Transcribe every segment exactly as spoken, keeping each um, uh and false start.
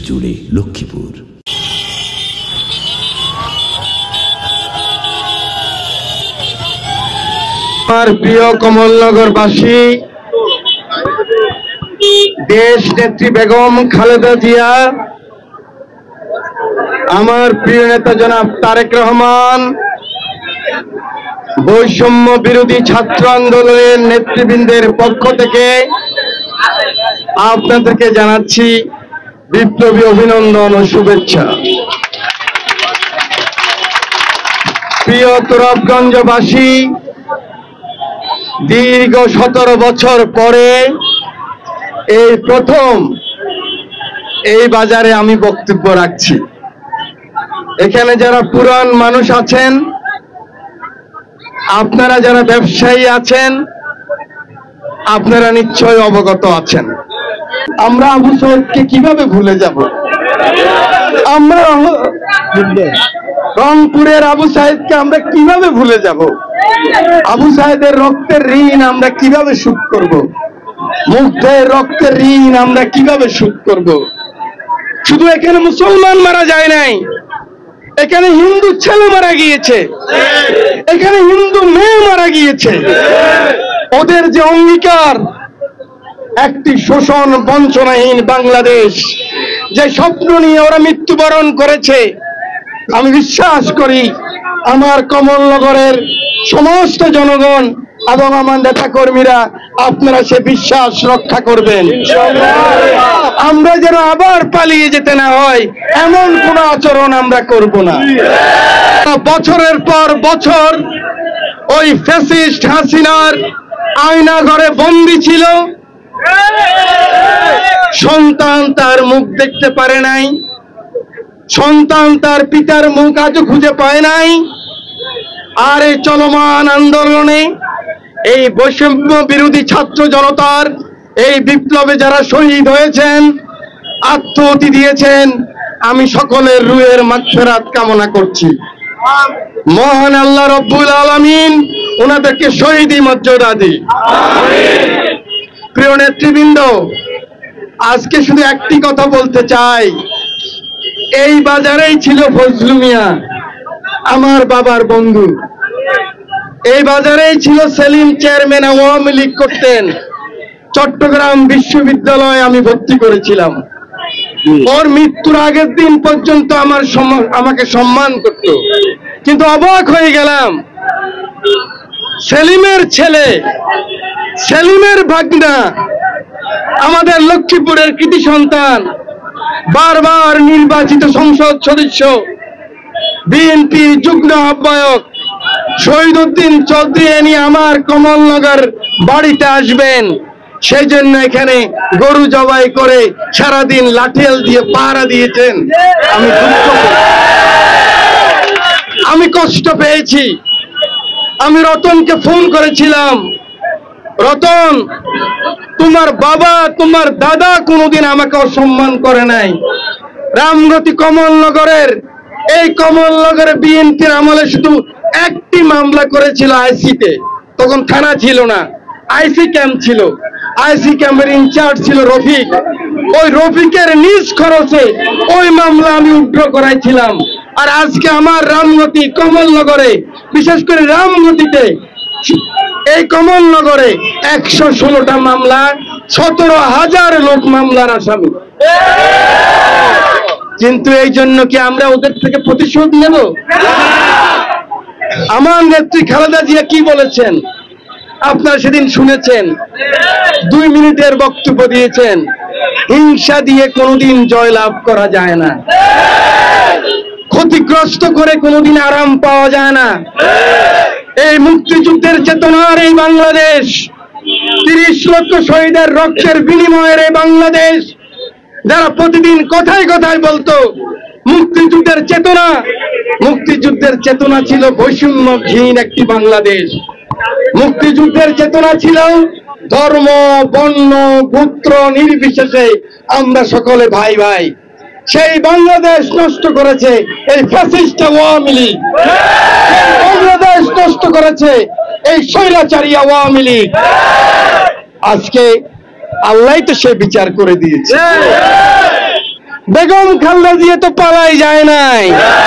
জুড়ে লক্ষ্মীপুর। আমার প্রিয় কমলনগরবাসী, দেশ নেত্রী বেগম খালেদা জিয়া, আমার প্রিয় নেতা জনাব তারেক রহমান, বৈষম্য বিরোধী ছাত্র আন্দোলনের নেতৃবৃন্দের পক্ষ থেকে আপনাদেরকে জানাচ্ছি বিপ্লবী অভিনন্দন ও শুভেচ্ছা। প্রিয় তুরাবগঞ্জবাসী, দীর্ঘ সতেরো বছর পরে এই প্রথম এই বাজারে আমি বক্তব্য রাখছি। এখানে যারা পুরান মানুষ আছেন, আপনারা যারা ব্যবসায়ী আছেন, আপনারা নিশ্চয় অবগত আছেন। আমরা আবু সাইদকে কিভাবে ভুলে যাব? আমরা রংপুরের আবু সাইদকে আমরা কিভাবে ভুলে যাব? আবু সাইদের রক্তের ঋণ আমরা কিভাবে শোধ করব? মুগ্ধের রক্তের ঋণ আমরা কিভাবে শোধ করব? শুধু এখানে মুসলমান মারা যায় নাই, এখানে হিন্দু ছেলে মারা গিয়েছে, এখানে হিন্দু মেয়ে মারা গিয়েছে। ওদের যে অঙ্গীকার, একটি শোষণ বঞ্চনাহীন বাংলাদেশ, যে স্বপ্ন নিয়ে ওরা মৃত্যুবরণ করেছে, আমি বিশ্বাস করি আমার কমলনগরের সমস্ত জনগণ এবং আমার নেতা কর্মীরা আপনারা সে বিশ্বাস রক্ষা করবেন। আমরা যেন আবার পালিয়ে যেতে না হয় এমন কোন আচরণ আমরা করব না। বছরের পর বছর ওই ফ্যাসিস্ট হাসিনার আয়না ঘরে বন্দী ছিল, সন্তান তার মুখ দেখতে পারে নাই, সন্তান তার পিতার মুখ আজও খুঁজে পায় নাই। আর এই চলমান আন্দোলনে এই বৈষম্য বিরোধী ছাত্র জনতার এই বিপ্লবে যারা শহীদ হয়েছেন, আত্মহতি দিয়েছেন, আমি সকলের রুহের মাগফিরাত কামনা করছি। মহান আল্লাহ রব্বুল আলামিন ওনাদেরকে শহীদি মর্যাদা দিন। প্রিয় নেতৃবৃন্দ, আজকে শুধু একটি কথা বলতে চাই। এই বাজারেই ছিল ফজলু মিয়া, আমার বাবার বন্ধু। এই বাজারেই ছিল সেলিম, চেয়ারম্যান, আওয়ামী লীগ করতেন। চট্টগ্রাম বিশ্ববিদ্যালয়ে আমি ভর্তি করেছিলাম। ওর মৃত্যুর আগের দিন পর্যন্ত আমার আমাকে সম্মান করত। কিন্তু অবাক হয়ে গেলাম, সেলিমের ছেলে, সেলিমের ভাগনা, আমাদের লক্ষ্মীপুরের কৃতি সন্তান, বারবার নির্বাচিত সংসদ সদস্য, বিএনপির যুগ্ম আহ্বায়ক শহীদউদ্দিন চৌধুরী নিয়ে আমার কমলনগর বাড়িতে আসবেন, সেই জন্য এখানে গরু জবাই করে সারাদিন লাঠিয়াল দিয়ে পাহারা দিয়েছেন। আমি আমি কষ্ট পেয়েছি। আমি রতনকে ফোন করেছিলাম, রতন, তোমার বাবা তোমার দাদা কোনোদিন আমাকে অসম্মান করে নাই। রামগতি কমলনগরের এই কমলনগরে বিএনপির আমলে শুধু একটি মামলা করেছিল আইসিতে, তখন থানা ছিল না, আইসি ক্যাম্প ছিল। আইসি ক্যাম্পের ইনচার্জ ছিল রফিক। ওই রফিকের নিজ খরচে ওই মামলা আমি উদ্র করাইছিলাম। আর আজকে আমার রামগতি কমলনগরে, বিশেষ করে রামগতিতে, এই কমলনগরে একশো ষোলোটা মামলা, সতেরো হাজার লোক মামলার আসামি। কিন্তু এই জন্য কি আমরা ওদের থেকে প্রতিশোধ নেব? আমার নেত্রী খালেদা জিয়া কি বলেছেন আপনারা সেদিন শুনেছেন। দুই মিনিটের বক্তব্য দিয়েছেন, হিংসা দিয়ে কোনোদিন জয়লাভ করা যায় না, ক্ষতিগ্রস্ত করে কোনোদিন আরাম পাওয়া যায় না। এই মুক্তিযুদ্ধের চেতনার এই বাংলাদেশ, তিরিশ লক্ষ শহীদের রক্তের বিনিময়ের এই বাংলাদেশ, যারা প্রতিদিন কথায় কথায় বলতো মুক্তিযুদ্ধের চেতনা, মুক্তিযুদ্ধের চেতনা ছিল বৈষম্যহীন একটি বাংলাদেশ। মুক্তিযুদ্ধের চেতনা ছিল ধর্ম, বর্ণ, গোত্র নির্বিশেষে আমরা সকলে ভাই ভাই। সেই বাংলাদেশ নষ্ট করেছে এই ফ্যাসিস্ট আওয়ামী লীগ, বাংলাদেশ নষ্ট করেছে এই স্বৈরাচারী আওয়ামী লীগ। আজকে আল্লাহ তো সে বিচার করে দিয়েছে। বেগম খালেদা জিয়া তো পালাই যায় নাই।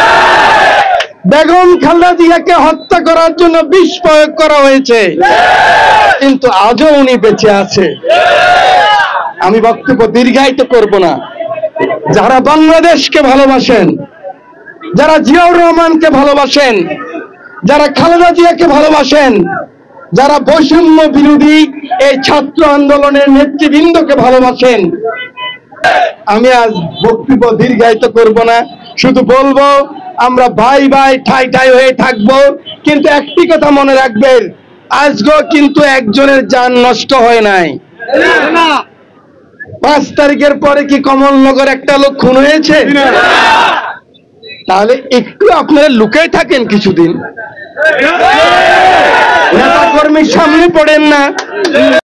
বেগম খালেদা জিয়াকে হত্যা করার জন্য বিষ প্রয়োগ করা হয়েছে, কিন্তু আজও উনি বেঁচে আছে। আমি বক্তব্য দীর্ঘায়িত করব না। যারা বাংলাদেশকে ভালোবাসেন, যারা জিয়াউর রহমানকে ভালোবাসেন, যারা খালেদা জিয়াকে ভালোবাসেন, যারা বৈষম্য বিরোধী এই ছাত্র আন্দোলনের নেতৃবৃন্দকে ভালোবাসেন, আমি আজ বক্তব্য দীর্ঘায়িত করব না, শুধু বলবো আমরা ভাই ভাই ঠাই ঠাই হয়ে থাকবো। কিন্তু একটি কথা মনে রাখবেন, আজকেও কিন্তু একজনের জান নষ্ট হয় নাই। পাঁচ তারিখের পরে কি কমলনগর একটা লোক খুন হয়েছে? তাহলে একটু আপনারা লুকায় থাকেন কিছুদিন, নেতা কর্মীর সামনে পড়েন না।